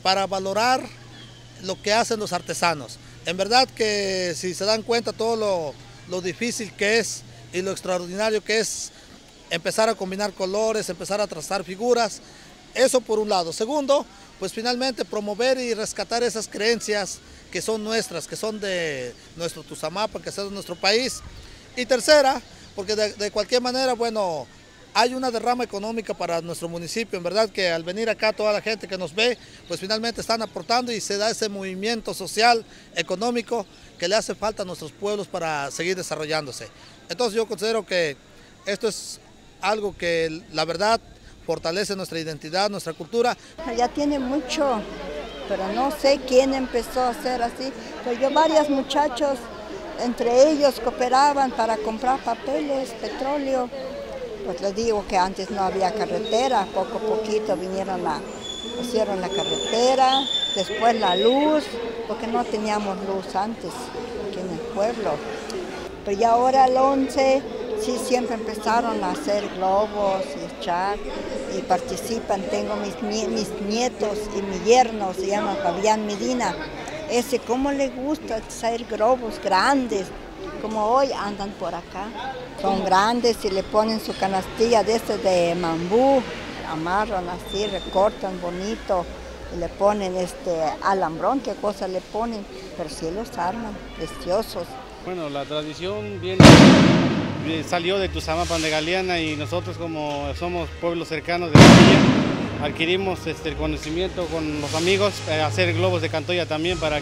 para valorar lo que hacen los artesanos. En verdad que si se dan cuenta todo lo difícil que es y lo extraordinario que es empezar a combinar colores, empezar a trazar figuras, eso por un lado. Segundo, pues finalmente promover y rescatar esas creencias que son nuestras, que son de nuestro Tuzamapa, que son de nuestro país. Y tercera, porque de cualquier manera, bueno, hay una derrama económica para nuestro municipio, en verdad que al venir acá toda la gente que nos ve, pues finalmente están aportando y se da ese movimiento social, económico, que le hace falta a nuestros pueblos para seguir desarrollándose. Entonces yo considero que esto es algo que la verdad fortalece nuestra identidad, nuestra cultura. Ya tiene mucho, pero no sé quién empezó a hacer así, pero yo varios muchachos, entre ellos cooperaban para comprar papeles, petróleo. Pues les digo que antes no había carretera, poco a poquito hicieron la carretera, después la luz, porque no teníamos luz antes aquí en el pueblo. Pero ya ahora al 11, sí, siempre empezaron a hacer globos y echar, y participan. Tengo mis nietos y mi yerno, se llama Fabián Medina. Ese, ¿cómo le gusta hacer globos grandes? Como hoy andan por acá, son grandes y le ponen su canastilla de bambú, amarran así, recortan bonito y le ponen alambrón, qué cosa le ponen, pero sí los arman, preciosos. Bueno, la tradición salió de Tuzamapa de Galeana y nosotros como somos pueblos cercanos de la villa, adquirimos el conocimiento con los amigos, hacer globos de Cantoya también para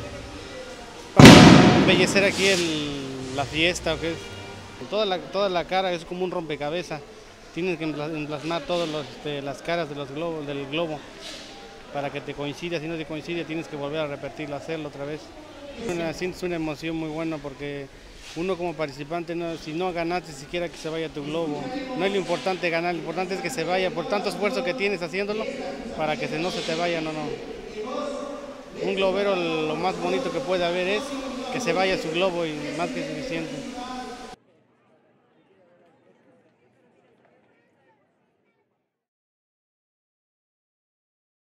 embellecer aquí la fiesta, que es toda la cara es como un rompecabezas. Tienes que emplasmar todas las caras de del globo para que te coincida. Si no te coincide tienes que volver a repetirlo, hacerlo otra vez. Es una emoción muy buena porque uno como participante, si no ganaste siquiera que se vaya tu globo. No es lo importante ganar, lo importante es que se vaya por tanto esfuerzo que tienes haciéndolo para que no se te vaya. Un globero lo más bonito que puede haber es que se vaya su globo y más que suficiente.